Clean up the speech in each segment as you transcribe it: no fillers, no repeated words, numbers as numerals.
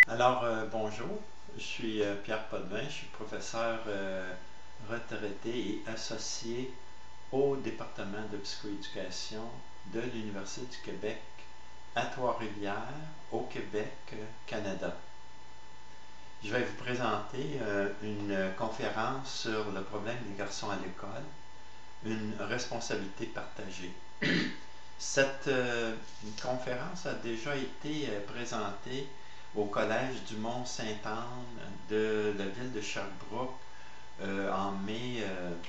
Bonjour, je suis Pierre Potvin, je suis professeur retraité et associé au département de psychoéducation de l'Université du Québec à Trois-Rivières, au Québec, Canada. Je vais vous présenter une conférence sur le problème des garçons à l'école, une responsabilité partagée. Cette conférence a déjà été présentée au Collège du Mont-Sainte-Anne de la ville de Sherbrooke en mai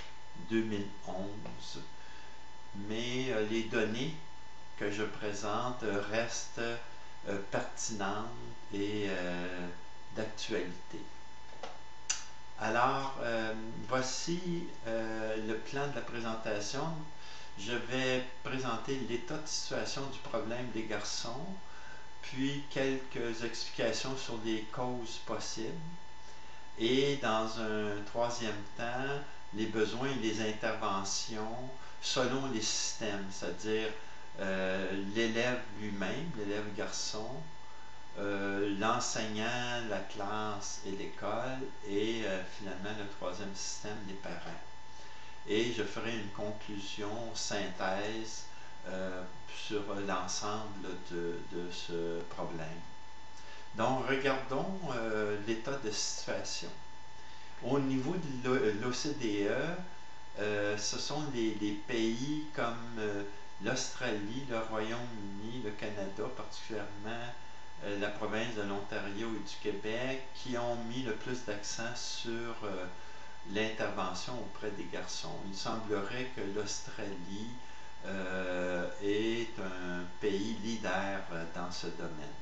2011. Mais les données que je présente restent pertinentes et d'actualité. Alors, voici le plan de la présentation. Je vais présenter l'état de situation du problème des garçons, puis quelques explications sur les causes possibles, et dans un troisième temps, les besoins et les interventions selon les systèmes, c'est-à-dire l'élève lui-même, l'élève garçon, l'enseignant, la classe et l'école, et finalement le troisième système, les parents. Et je ferai une conclusion, synthèse sur l'ensemble de ce problème. Donc, regardons l'état de situation. Au niveau de l'OCDE, ce sont les pays comme l'Australie, le Royaume-Uni, le Canada, particulièrement la province de l'Ontario et du Québec, qui ont mis le plus d'accent sur l'intervention auprès des garçons. Il semblerait que l'Australie est un pays leader dans ce domaine.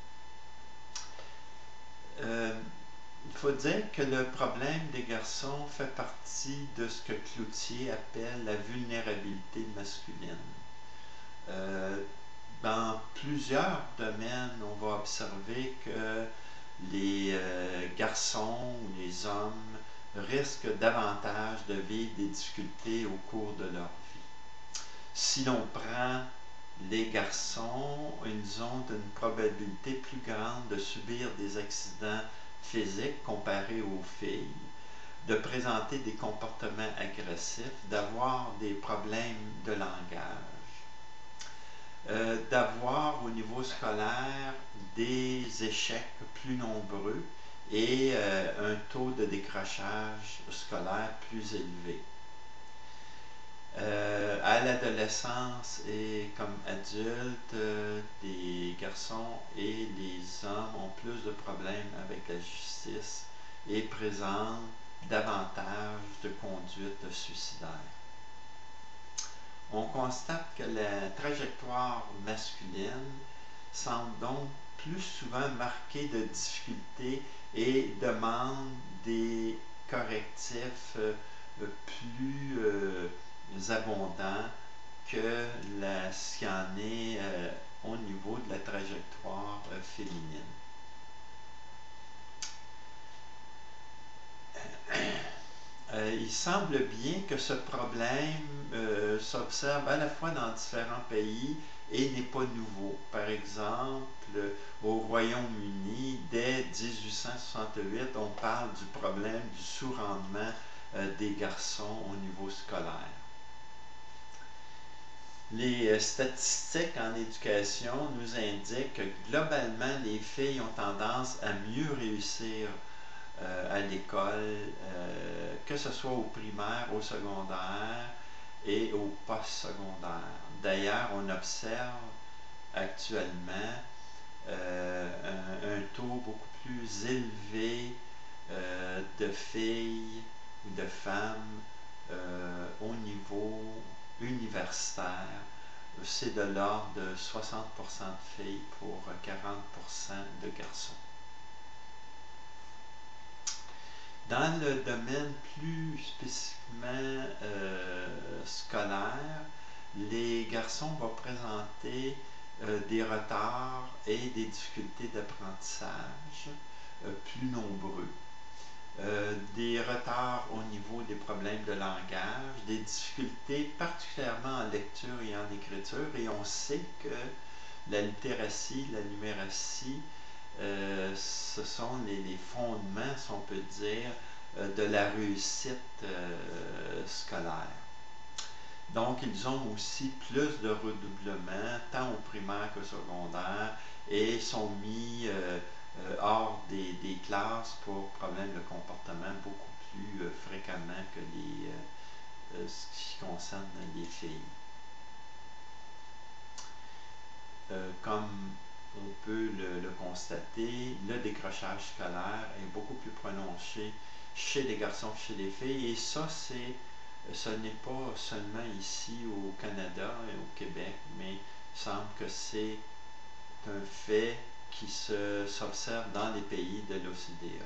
Il faut dire que le problème des garçons fait partie de ce que Cloutier appelle la vulnérabilité masculine. Dans plusieurs domaines, on va observer que les garçons ou les hommes risquent davantage de vivre des difficultés au cours de leur vie. Si l'on prend les garçons, ils ont une probabilité plus grande de subir des accidents physiques comparés aux filles, de présenter des comportements agressifs, d'avoir des problèmes de langage, d'avoir au niveau scolaire des échecs plus nombreux et un taux de décrochage scolaire plus élevé. À l'adolescence et comme adultes, les garçons et les hommes ont plus de problèmes avec la justice et présentent davantage de conduites suicidaires. On constate que la trajectoire masculine semble donc plus souvent marquée de difficultés et demande des correctifs plus abondants que ce qu'il y en est au niveau de la trajectoire féminine. Il semble bien que ce problème s'observe à la fois dans différents pays et n'est pas nouveau. Par exemple, au Royaume-Uni, dès 1868, on parle du problème du sous-rendement des garçons au niveau scolaire. Les statistiques en éducation nous indiquent que globalement, les filles ont tendance à mieux réussir à l'école, que ce soit au primaire, au secondaire et au post-secondaire. D'ailleurs, on observe actuellement un taux beaucoup plus élevé de filles ou de femmes au niveau universitaire. C'est de l'ordre de 60% de filles pour 40% de garçons. Dans le domaine plus spécifiquement scolaire, les garçons vont présenter des retards et des difficultés d'apprentissage plus nombreux. Des retards au niveau des problèmes de langage, des difficultés particulièrement en lecture et en écriture, et on sait que la littératie, la numératie ce sont les fondements, si on peut dire, de la réussite scolaire. Donc, ils ont aussi plus de redoublement, tant au primaire qu'au secondaire, et sont mis hors des classes pour problèmes de comportement beaucoup plus fréquemment que ce qui concerne les filles. Comme on peut le constater, le décrochage scolaire est beaucoup plus prononcé chez les garçons que chez les filles, et ça, ce n'est pas seulement ici au Canada et au Québec, mais il semble que c'est un fait qui s'observe dans les pays de l'OCDE.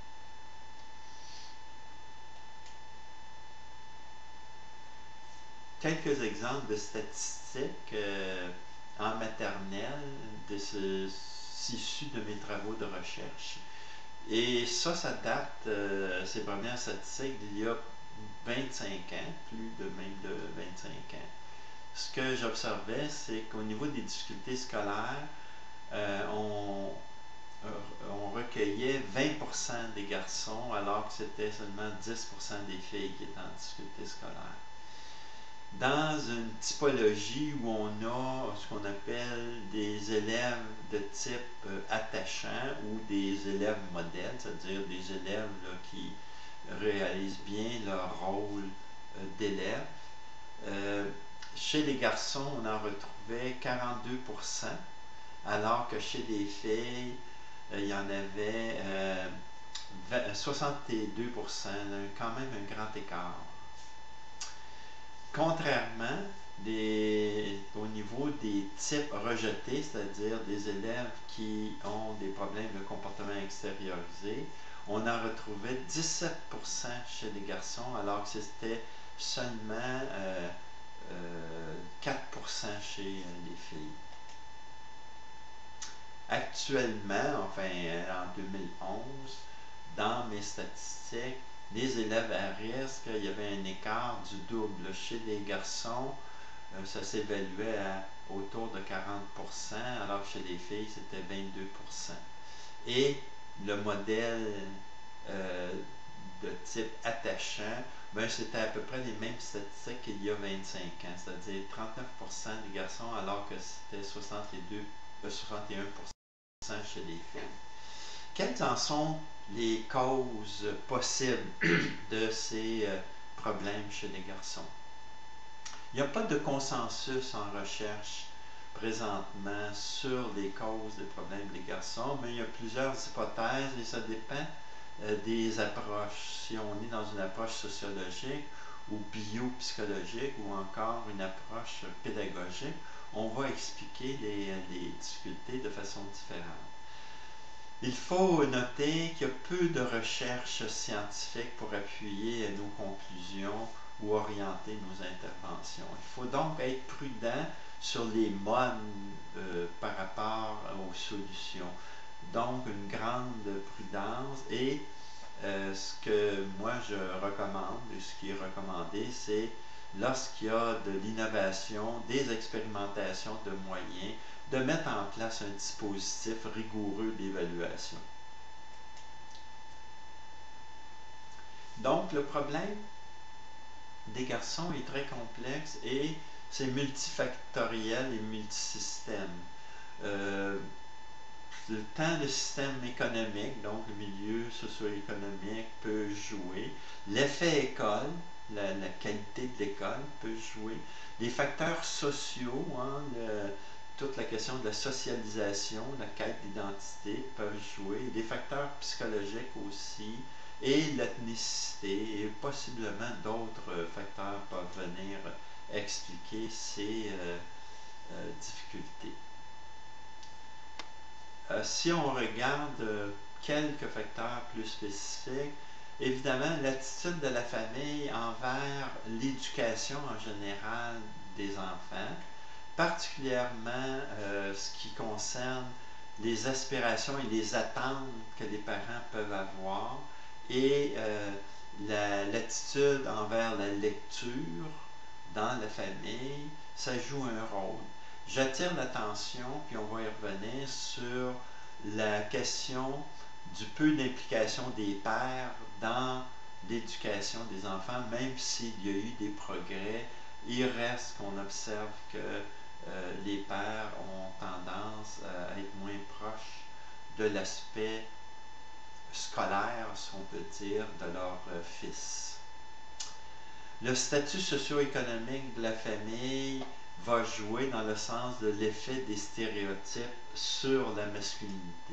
Quelques exemples de statistiques en maternelle, issus de mes travaux de recherche. Et ça date, ces premières statistiques, d'il y a 25 ans, plus de même de 25 ans. Ce que j'observais, c'est qu'au niveau des difficultés scolaires, on recueillait 20% des garçons, alors que c'était seulement 10% des filles qui étaient en difficulté scolaire. Dans une typologie où on a ce qu'on appelle des élèves de type attachant ou des élèves modèles, c'est-à-dire des élèves là, qui réalisent bien leur rôle d'élève. Chez les garçons, on en retrouvait 42%, alors que chez les filles, il y en avait 62%, quand même un grand écart. Contrairement, au niveau des types rejetés, c'est-à-dire des élèves qui ont des problèmes de comportement extériorisé, on en retrouvait 17% chez les garçons, alors que c'était seulement 4% chez les filles. Actuellement, enfin en 2011, dans mes statistiques, les élèves à risque, il y avait un écart du double. Chez les garçons, ça s'évaluait à autour de 40%, alors que chez les filles, c'était 22%. Et le modèle de type attachant, ben, c'était à peu près les mêmes statistiques qu'il y a 25 ans, c'est-à-dire 39% des garçons, alors que c'était 61% chez les filles. Quelles en sont les causes possibles de ces problèmes chez les garçons? Il n'y a pas de consensus en recherche présentement sur les causes des problèmes des garçons, mais il y a plusieurs hypothèses et ça dépend des approches. Si on est dans une approche sociologique ou biopsychologique ou encore une approche pédagogique, on va expliquer les difficultés de façon différente. Il faut noter qu'il y a peu de recherches scientifiques pour appuyer nos conclusions ou orienter nos interventions. Il faut donc être prudent sur les modes par rapport aux solutions. Donc, une grande prudence et ce que moi je recommande et ce qui est recommandé, c'est lorsqu'il y a de l'innovation, des expérimentations de moyens, de mettre en place un dispositif rigoureux d'évaluation. Donc, le problème des garçons est très complexe et c'est multifactoriel et multisystème. Tant le système économique, donc le milieu socio-économique peut jouer, l'effet école, la qualité de l'école peut jouer, les facteurs sociaux, hein, toute la question de la socialisation, la quête d'identité peuvent jouer, des facteurs psychologiques aussi, et l'ethnicité, et possiblement d'autres facteurs peuvent venir expliquer ces difficultés. Si on regarde quelques facteurs plus spécifiques, évidemment, l'attitude de la famille envers l'éducation en général des enfants, particulière,ment ce qui concerne les aspirations et les attentes que les parents peuvent avoir, et l'attitude envers la lecture dans la famille, ça joue un rôle. J'attire l'attention, puis on va y revenir, sur la question du peu d'implication des pères dans l'éducation des enfants, même s'il y a eu des progrès, il reste qu'on observe que les pères ont tendance à être moins proches de l'aspect scolaire, si on peut dire, de leur fils. Le statut socio-économique de la famille va jouer dans le sens de l'effet des stéréotypes sur la masculinité.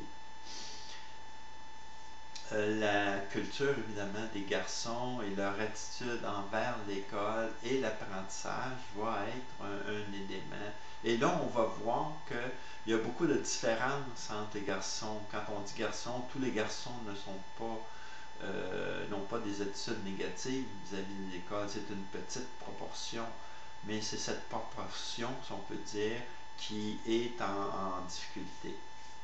La culture, évidemment, des garçons et leur attitude envers l'école et l'apprentissage va être un élément. Et là, on va voir qu'il y a beaucoup de différences entre les garçons. Quand on dit garçons, tous les garçons ne sont pas, n'ont pas des attitudes négatives vis-à-vis de l'école. C'est une petite proportion, mais c'est cette proportion, si on peut dire, qui est en difficulté.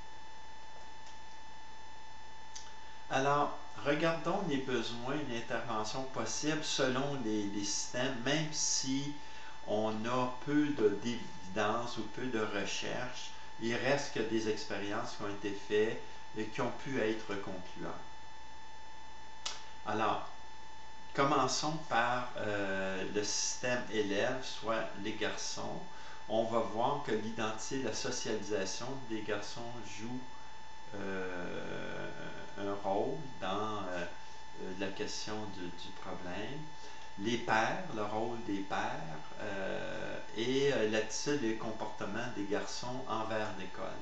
Alors, regardons les besoins d'intervention possibles selon les systèmes, même si on a peu d'évidence ou peu de recherche, il reste que des expériences qui ont été faites et qui ont pu être concluantes. Alors, commençons par le système élève, soit les garçons. On va voir que l'identité et la socialisation des garçons jouent un rôle dans la question du problème. Les pères, le rôle des pères et l'attitude et le comportement des garçons envers l'école.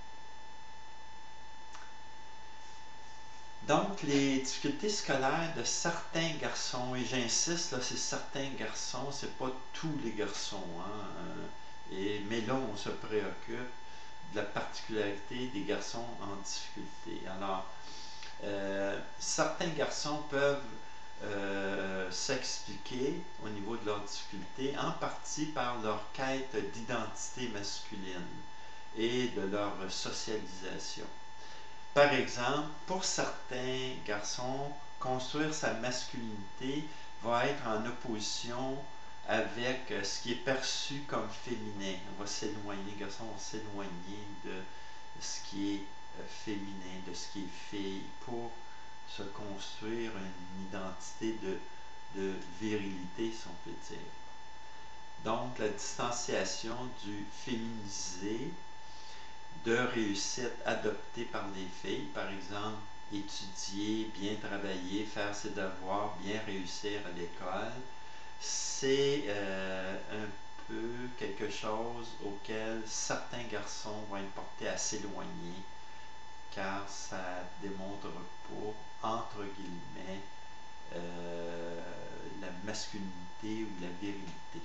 Donc, les difficultés scolaires de certains garçons, et j'insiste, là, c'est certains garçons, c'est pas tous les garçons, hein, mais là, on se préoccupe de la particularité des garçons en difficulté. Alors, certains garçons peuvent s'expliquer au niveau de leurs difficultés, en partie par leur quête d'identité masculine et de leur socialisation. Par exemple, pour certains garçons, construire sa masculinité va être en opposition avec ce qui est perçu comme féminin. On va s'éloigner, les garçons vont s'éloigner de ce qui est féminin, de ce qui est fille, pour se construire une identité de virilité, si on peut dire. Donc, la distanciation du féminisé, de réussite adoptée par les filles, par exemple, étudier, bien travailler, faire ses devoirs, bien réussir à l'école, c'est un peu quelque chose auquel certains garçons vont être portés à s'éloigner, car ça démontre pas, entre guillemets, la masculinité ou la virilité.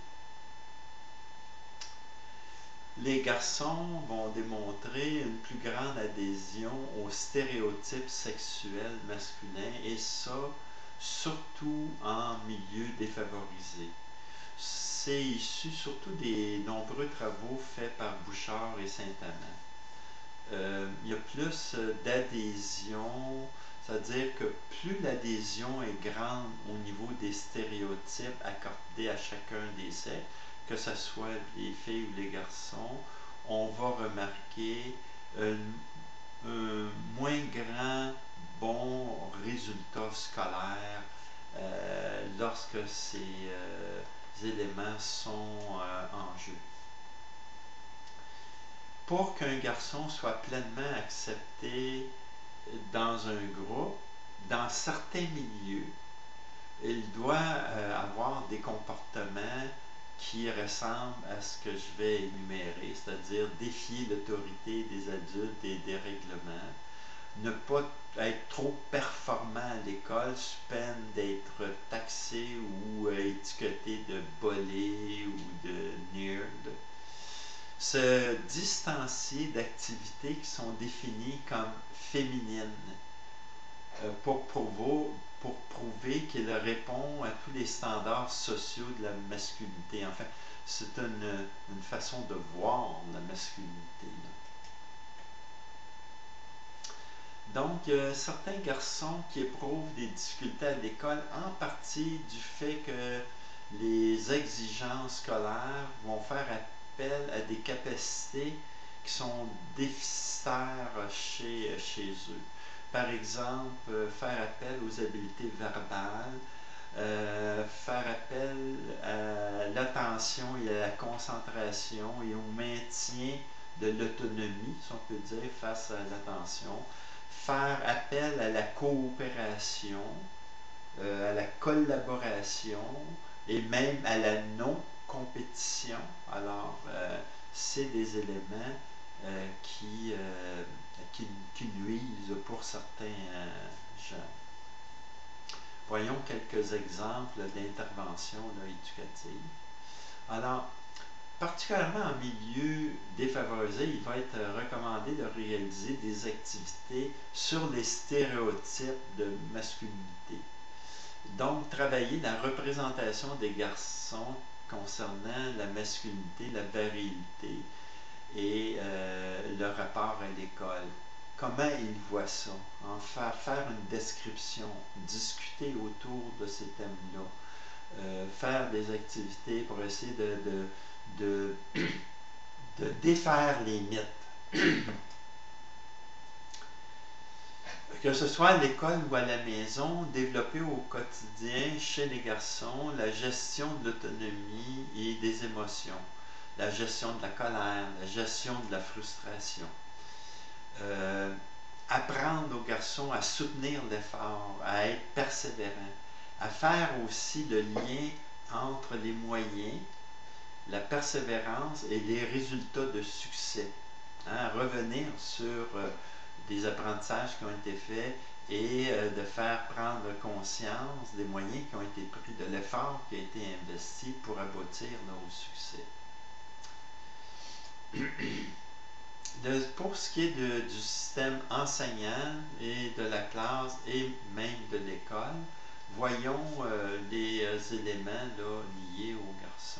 Les garçons vont démontrer une plus grande adhésion aux stéréotypes sexuels masculins, et ça, surtout en milieu défavorisé. C'est issu surtout des nombreux travaux faits par Bouchard et Saint-Amand. Il y a plus d'adhésion, c'est-à-dire que plus l'adhésion est grande au niveau des stéréotypes accordés à chacun des sexes, que ce soit les filles ou les garçons, on va remarquer un moins grand bon résultat scolaire lorsque ces éléments sont en jeu. Pour qu'un garçon soit pleinement accepté dans un groupe, dans certains milieux, il doit avoir des comportements qui ressemblent à ce que je vais énumérer, c'est-à-dire défier l'autorité des adultes et des règlements, ne pas être trop performant à l'école sous peine d'être taxé ou étiqueté de bolé ou de nerd, se distancier d'activités qui sont définies comme féminines pour prouver qu'il répond à tous les standards sociaux de la masculinité. Enfin, c'est une façon de voir la masculinité. Donc, certains garçons qui éprouvent des difficultés à l'école, en partie du fait que les exigences scolaires vont faire appel à des capacités qui sont déficitaires chez eux. Par exemple, faire appel aux habiletés verbales, faire appel à l'attention et à la concentration et au maintien de l'autonomie, si on peut dire, face à l'attention, faire appel à la coopération, à la collaboration et même à la non-compétition. Alors, c'est des éléments qui nuisent pour certains jeunes. Voyons quelques exemples d'interventions éducatives. Alors, particulièrement en milieu défavorisé, il va être recommandé de réaliser des activités sur les stéréotypes de masculinité. Donc, travailler la représentation des garçons concernant la masculinité, la virilité et le rapport à l'école. Comment ils voient ça? En faire une description, discuter autour de ces thèmes-là, faire des activités pour essayer de défaire les mythes. Que ce soit à l'école ou à la maison, développer au quotidien chez les garçons la gestion de l'autonomie et des émotions, la gestion de la colère, la gestion de la frustration. Apprendre aux garçons à soutenir l'effort, à être persévérants, à faire aussi le lien entre les moyens, la persévérance et les résultats de succès. Hein, revenir sur des apprentissages qui ont été faits et de faire prendre conscience des moyens qui ont été pris, de l'effort qui a été investi pour aboutir au succès. Pour ce qui est du système enseignant et de la classe et même de l'école, voyons les éléments liés aux garçons.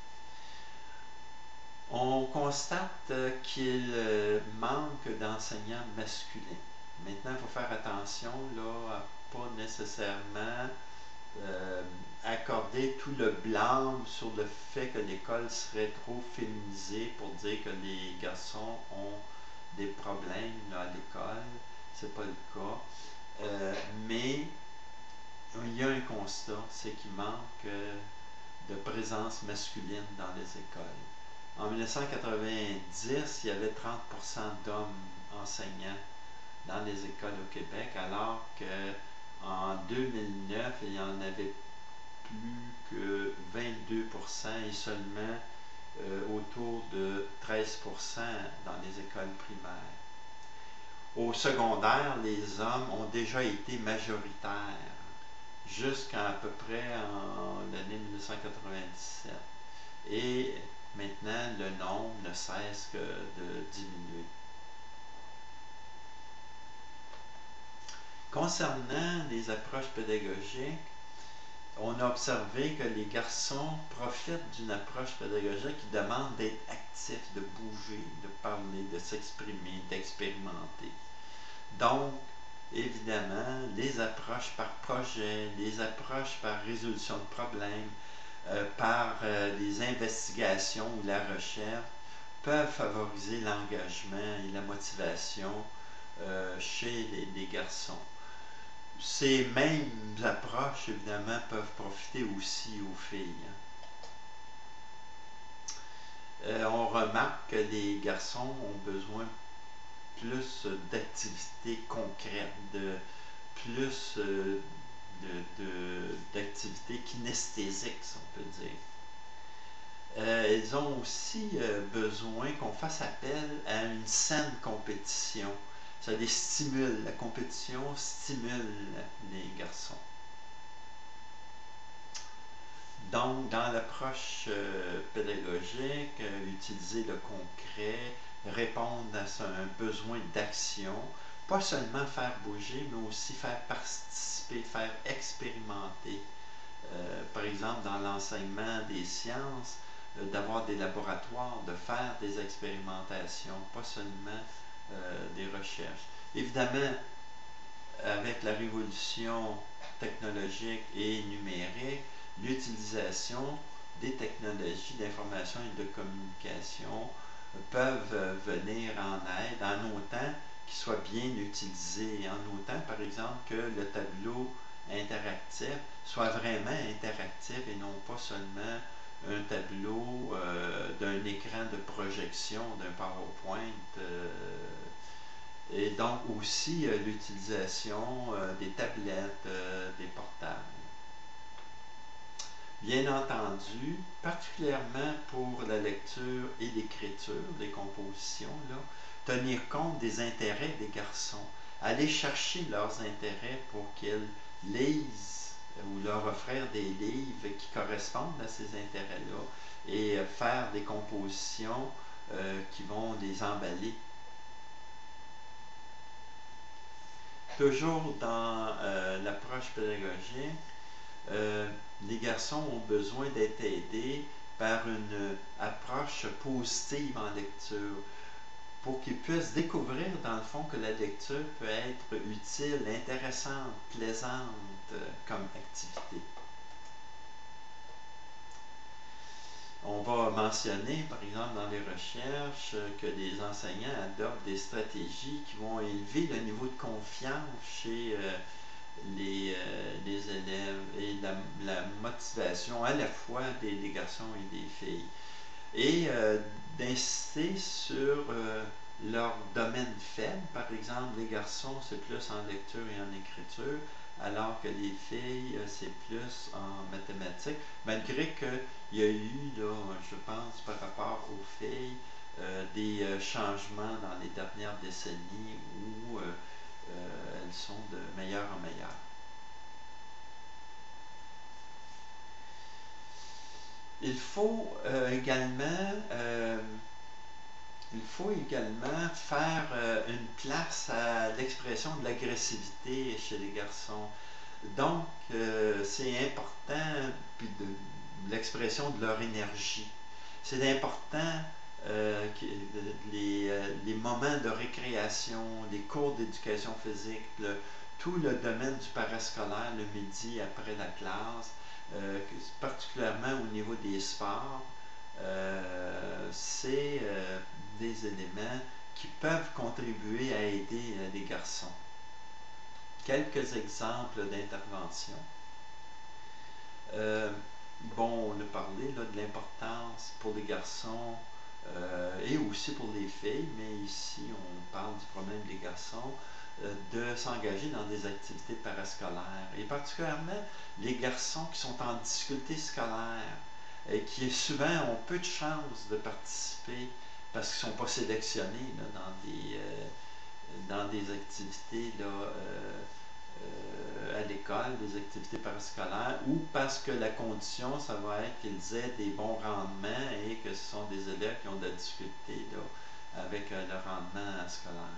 On constate qu'il manque d'enseignants masculins. Maintenant, il faut faire attention à ne pas nécessairement accorder tout le blâme sur le fait que l'école serait trop féminisée pour dire que les garçons ont des problèmes à l'école. C'est pas le cas. Mais il y a un constat, c'est qu'il manque de présence masculine dans les écoles. En 1990, il y avait 30% d'hommes enseignants dans les écoles au Québec, alors qu'en 2009, il y en avait plus que 22% et seulement autour de 13% dans les écoles primaires. Au secondaire, les hommes ont déjà été majoritaires jusqu'à peu près en l'année 1997. Et maintenant, le nombre ne cesse que de diminuer. Concernant les approches pédagogiques, on a observé que les garçons profitent d'une approche pédagogique qui demande d'être actifs, de bouger, de parler, de s'exprimer, d'expérimenter. Donc, évidemment, les approches par projet, les approches par résolution de problèmes, par les investigations ou la recherche, peuvent favoriser l'engagement et la motivation chez les garçons. Ces mêmes approches, évidemment, peuvent profiter aussi aux filles. On remarque que les garçons ont besoin plus d'activités concrètes, plus d'activités kinesthésiques, si on peut dire. Ils ont aussi besoin qu'on fasse appel à une saine compétition. Ça les stimule, la compétition stimule les garçons. Donc, dans l'approche pédagogique, utiliser le concret, répondre à un besoin d'action, pas seulement faire bouger, mais aussi faire participer, faire expérimenter. Par exemple, dans l'enseignement des sciences, d'avoir des laboratoires, de faire des expérimentations, pas seulement des recherches. Évidemment, avec la révolution technologique et numérique, l'utilisation des technologies d'information et de communication peuvent venir en aide en autant qui soit bien utilisé, en autant, par exemple, que le tableau interactif soit vraiment interactif et non pas seulement un tableau d'un écran de projection d'un PowerPoint. Et donc aussi l'utilisation des tablettes, des portables. Bien entendu, particulièrement pour la lecture et l'écriture, les compositions, là, tenir compte des intérêts des garçons, aller chercher leurs intérêts pour qu'ils lisent ou leur offrir des livres qui correspondent à ces intérêts-là et faire des compositions qui vont les emballer. Toujours dans l'approche pédagogique, les garçons ont besoin d'être aidés par une approche positive en lecture pour qu'ils puissent découvrir dans le fond que la lecture peut être utile, intéressante, plaisante comme activité. On va mentionner, par exemple, dans les recherches, que les enseignants adoptent des stratégies qui vont élever le niveau de confiance chez les élèves et la motivation à la fois des garçons et des filles. Et d'insister sur leur domaine faible. Par exemple, les garçons, c'est plus en lecture et en écriture, alors que les filles, c'est plus en mathématiques, malgré qu'il y a eu, là, je pense, par rapport aux filles, des changements dans les dernières décennies où elles sont de meilleur en meilleur. Il faut également faire une place à l'expression de l'agressivité chez les garçons. Donc, c'est important, puis de l'expression de leur énergie. C'est important que les moments de récréation, les cours d'éducation physique, tout le domaine du parascolaire le midi après la classe, particulièrement au niveau des sports, c'est des éléments qui peuvent contribuer à aider les garçons. Quelques exemples d'intervention. Bon, on a parlé là, de l'importance pour les garçons et aussi pour les filles, mais ici on parle du problème des garçons, de s'engager dans des activités parascolaires, et particulièrement les garçons qui sont en difficulté scolaire et qui souvent ont peu de chances de participer parce qu'ils ne sont pas sélectionnés là, dans des activités là, à l'école, des activités parascolaires, ou parce que la condition, ça va être qu'ils aient des bons rendements et que ce sont des élèves qui ont de la difficulté là, avec le rendement scolaire.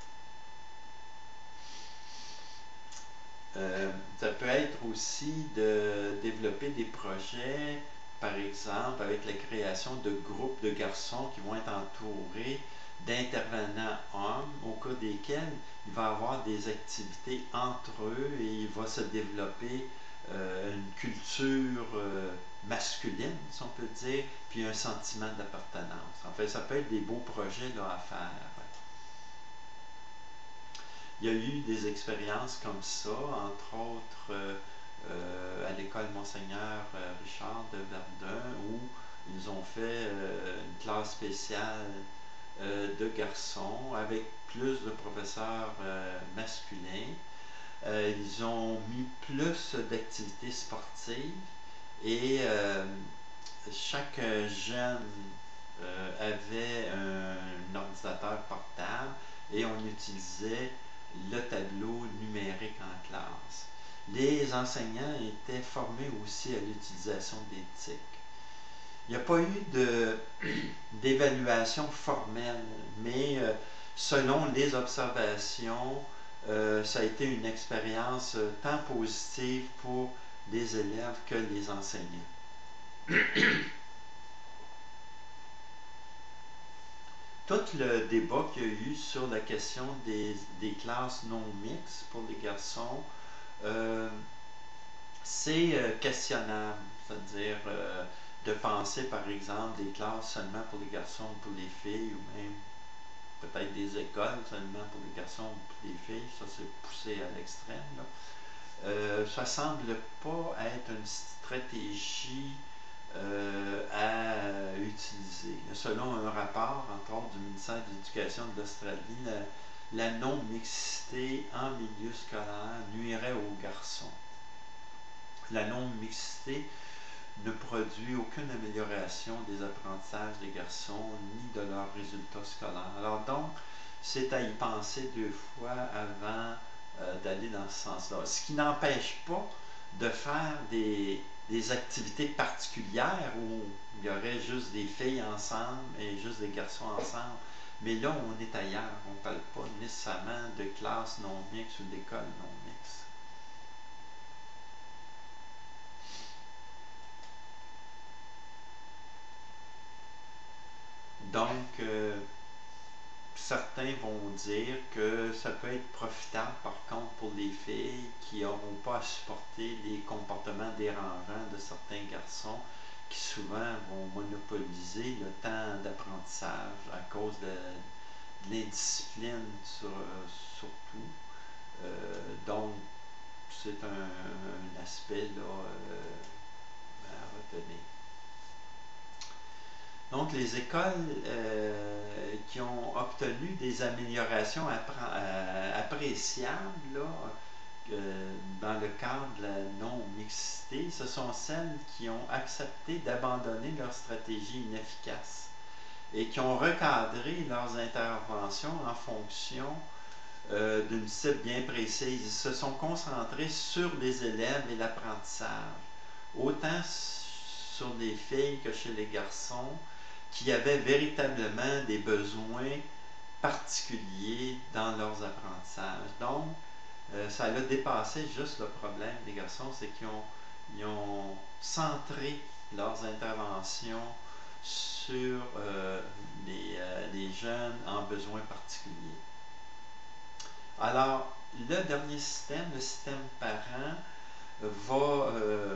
Ça peut être aussi de développer des projets, par exemple, avec la création de groupes de garçons qui vont être entourés d'intervenants hommes, au cours desquels il va y avoir des activités entre eux et il va se développer une culture masculine, si on peut dire, puis un sentiment d'appartenance. En fait, ça peut être des beaux projets là, à faire. Il y a eu des expériences comme ça, entre autres à l'école Monseigneur Richard de Verdun, où ils ont fait une classe spéciale de garçons avec plus de professeurs masculins. Ils ont mis plus d'activités sportives et chaque jeune avait un ordinateur portable et on utilisait le tableau numérique en classe. Les enseignants étaient formés aussi à l'utilisation d'éthique. Il n'y a pas eu d'évaluation formelle, mais selon les observations, ça a été une expérience tant positive pour les élèves que les enseignants. Tout le débat qu'il y a eu sur la question des classes non mixtes pour les garçons, c'est questionnable, c'est-à-dire de penser par exemple des classes seulement pour les garçons ou pour les filles, ou même peut-être des écoles seulement pour les garçons ou pour les filles, ça c'est poussé à l'extrême, là. Ça semble pas être une stratégie à utiliser. Selon un rapport, entre autres, du ministère de l'Éducation de l'Australie, la non-mixité en milieu scolaire nuirait aux garçons. La non-mixité ne produit aucune amélioration des apprentissages des garçons ni de leurs résultats scolaires. Alors donc, c'est à y penser deux fois avant d'aller dans ce sens-là. Ce qui n'empêche pas de faire des activités particulières où il y aurait juste des filles ensemble et juste des garçons ensemble. Mais là, on est ailleurs. On ne parle pas nécessairement de classe non mixte ou d'école non mixte. Donc, certains vont dire que ça peut être profitable par contre pour les filles qui n'auront pas à supporter les comportements dérangeants de certains garçons qui souvent vont monopoliser le temps d'apprentissage à cause de l'indiscipline surtout. Donc, c'est un aspect là, à retenir. Donc, les écoles qui ont obtenu des améliorations appréciables là, dans le cadre de la non-mixité, ce sont celles qui ont accepté d'abandonner leur stratégie inefficace et qui ont recadré leurs interventions en fonction d'une cible bien précise. Ils se sont concentrés sur les élèves et l'apprentissage, autant sur les filles que chez les garçons, qui avaient véritablement des besoins particuliers dans leurs apprentissages. Donc, ça a dépassé juste le problème des garçons, c'est qu'ils ont centré leurs interventions sur les jeunes en besoins particuliers. Alors, le dernier système, le système parent, va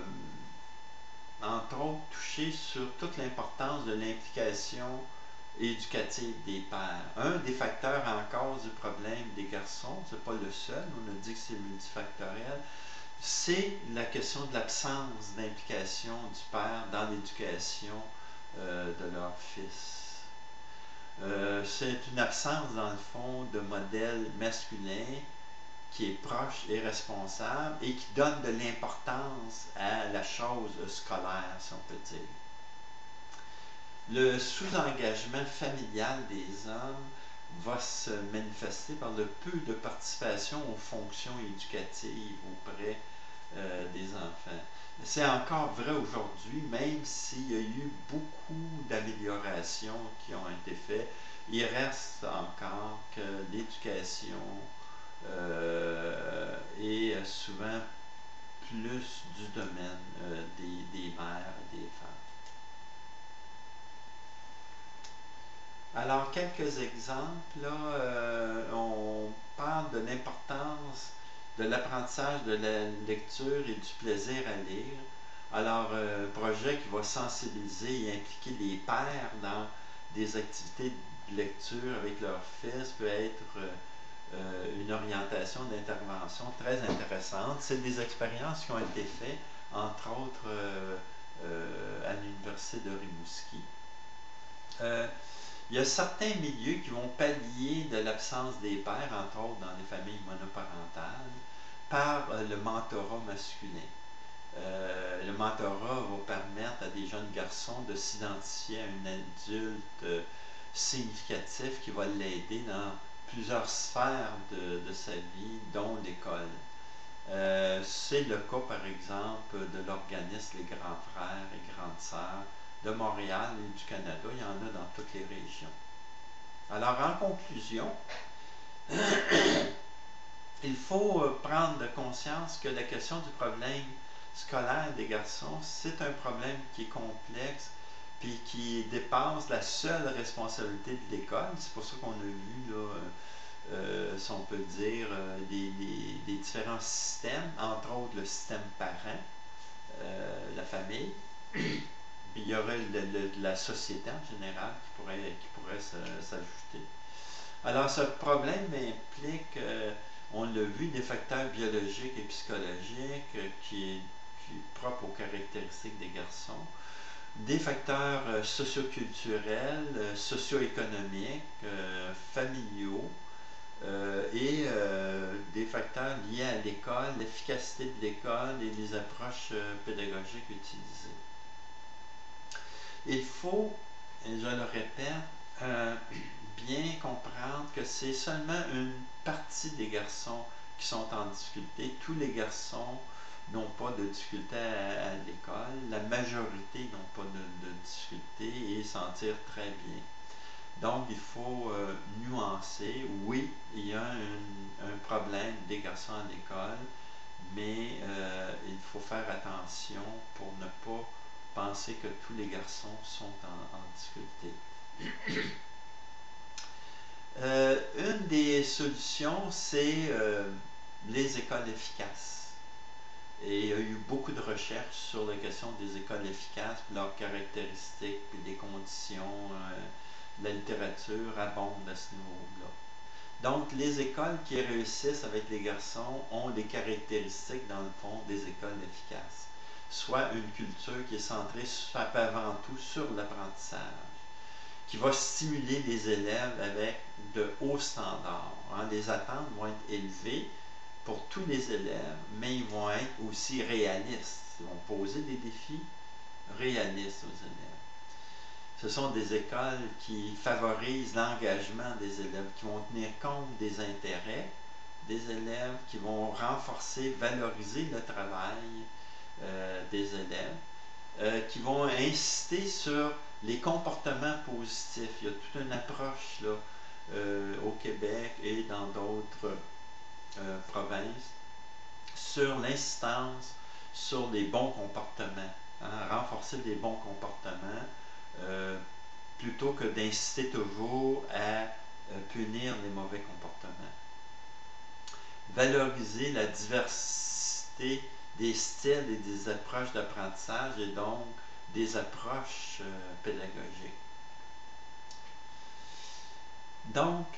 entre autres toucher sur toute l'importance de l'implication éducative des pères. Un des facteurs en cause du problème des garçons, c'est pas le seul, on a dit que c'est multifactoriel, c'est la question de l'absence d'implication du père dans l'éducation de leur fils. C'est une absence, dans le fond, de modèle masculin qui est proche et responsable et qui donne de l'importance à la chose scolaire, si on peut dire. Le sous-engagement familial des hommes va se manifester par le peu de participation aux fonctions éducatives auprès des enfants. C'est encore vrai aujourd'hui, même s'il y a eu beaucoup d'améliorations qui ont été faites, il reste encore que l'éducation est souvent plus du domaine des mères et des femmes. Alors, quelques exemples, là, on parle de l'importance de l'apprentissage de la lecture et du plaisir à lire. Alors, un projet qui va sensibiliser et impliquer les pères dans des activités de lecture avec leurs fils peut être une orientation d'intervention très intéressante. C'est des expériences qui ont été faites, entre autres, à l'Université de Rimouski. Il y a certains milieux qui vont pallier de l'absence des pères, entre autres dans les familles monoparentales, par le mentorat masculin. Le mentorat va permettre à des jeunes garçons de s'identifier à un adulte significatif qui va l'aider dans plusieurs sphères de sa vie, dont l'école. C'est le cas, par exemple, de l'organisme Les Grands Frères et Grandes Sœurs de Montréal et du Canada. Il y en a dans toutes les régions. Alors, en conclusion, il faut prendre conscience que la question du problème scolaire des garçons, c'est un problème qui est complexe puis qui dépasse la seule responsabilité de l'école. C'est pour ça qu'on a vu, là, si on peut dire, des différents systèmes, entre autres le système parent, la famille, puis il y aurait la société en général qui pourrait s'ajouter. Alors, ce problème implique, on l'a vu, des facteurs biologiques et psychologiques qui est propre aux caractéristiques des garçons, des facteurs socioculturels, socio-économiques, familiaux, et des facteurs liés à l'école, l'efficacité de l'école et les approches pédagogiques utilisées. Il faut, et je le répète, bien comprendre que c'est seulement une partie des garçons qui sont en difficulté. Tous les garçons n'ont pas de difficulté à l'école. La majorité n'ont pas de difficulté et s'en tirent très bien. Donc, il faut nuancer. Oui, il y a un problème des garçons à l'école, mais il faut faire attention pour ne pas penser que tous les garçons sont en difficulté. Une des solutions, c'est les écoles efficaces. Et il y a eu beaucoup de recherches sur la question des écoles efficaces, leurs caractéristiques, puis des conditions. La littérature abonde à ce niveau-là. Donc, les écoles qui réussissent avec les garçons ont des caractéristiques, dans le fond, des écoles efficaces. Soit une culture qui est centrée avant tout sur l'apprentissage, qui va stimuler les élèves avec de hauts standards. Les attentes vont être élevées pour tous les élèves, mais ils vont être aussi réalistes. Ils vont poser des défis réalistes aux élèves. Ce sont des écoles qui favorisent l'engagement des élèves, qui vont tenir compte des intérêts des élèves, qui vont renforcer, valoriser le travail des élèves, qui vont insister sur les comportements positifs. Il y a toute une approche là, au Québec et dans d'autres provinces sur l'insistance sur les bons comportements, renforcer les bons comportements plutôt que d'inciter toujours à punir les mauvais comportements. Valoriser la diversité des styles et des approches d'apprentissage et donc des approches pédagogiques. Donc,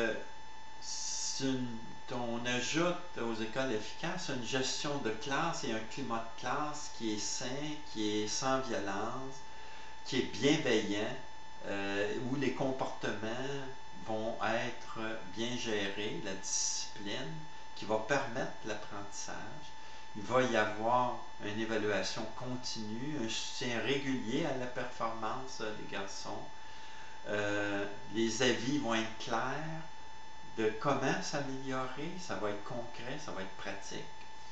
on ajoute aux écoles efficaces une gestion de classe et un climat de classe qui est sain, qui est sans violence, qui est bienveillant, où les comportements vont être bien gérés, la discipline, qui va permettre l'apprentissage. Il va y avoir une évaluation continue, un soutien régulier à la performance des garçons. Les avis vont être clairs de comment s'améliorer, ça va être concret, ça va être pratique.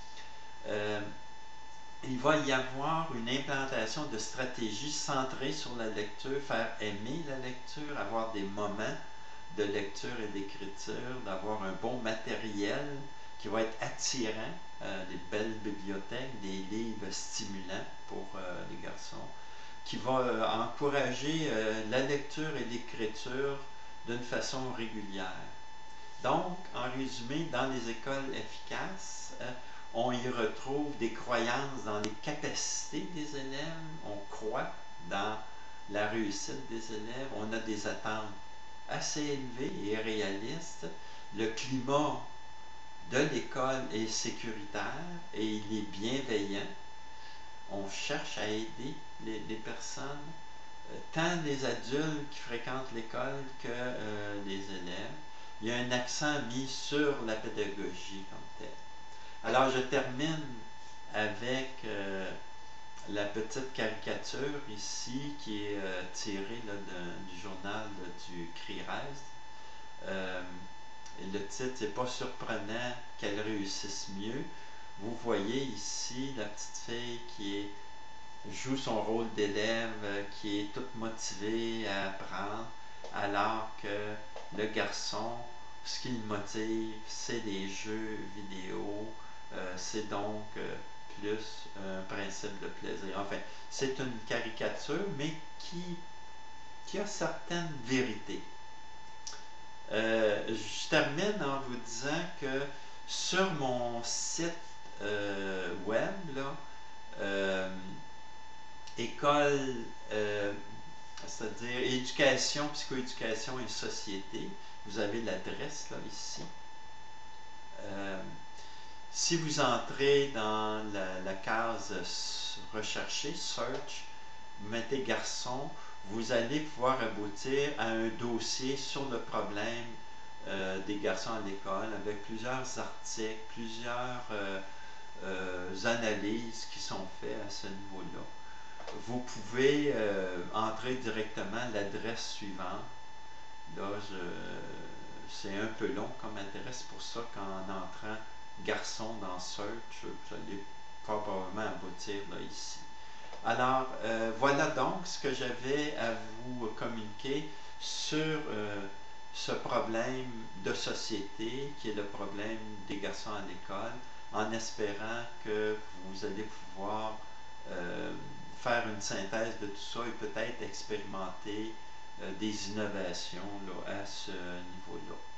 Il va y avoir une implantation de stratégies centrées sur la lecture, faire aimer la lecture, avoir des moments de lecture et d'écriture, d'avoir un bon matériel qui va être attirant, des belles bibliothèques, des livres stimulants pour les garçons, qui va encourager la lecture et l'écriture d'une façon régulière. Donc, en résumé, dans les écoles efficaces, on y retrouve des croyances dans les capacités des élèves, on croit dans la réussite des élèves, on a des attentes assez élevées et réalistes. Le climat de l'école est sécuritaire et il est bienveillant. On cherche à aider les personnes, tant les adultes qui fréquentent l'école que les élèves. Il y a un accent mis sur la pédagogie comme telle. Alors, je termine avec la petite caricature ici qui est tirée là, du journal là, du CRIRES. Et le titre, c'est pas surprenant qu'elle réussisse mieux. Vous voyez ici la petite fille qui joue son rôle d'élève, qui est toute motivée à apprendre, alors que le garçon, ce qui le motive, c'est les jeux vidéo, c'est donc plus un principe de plaisir. Enfin, c'est une caricature, mais qui a certaines vérités. Je termine en vous disant que sur mon site web, là, école, c'est-à-dire éducation, psychoéducation et société, vous avez l'adresse là ici. Si vous entrez dans la case rechercher, search, vous mettez garçon, vous allez pouvoir aboutir à un dossier sur le problème des garçons à l'école avec plusieurs articles, plusieurs analyses qui sont faites à ce niveau-là. Vous pouvez entrer directement l'adresse suivante. Là, c'est un peu long comme adresse, pour ça qu'en entrant garçon dans Search, vous allez probablement aboutir là ici. Alors, voilà donc ce que j'avais à vous communiquer sur ce problème de société qui est le problème des garçons à l'école, en espérant que vous allez pouvoir faire une synthèse de tout ça et peut-être expérimenter des innovations là, à ce niveau-là.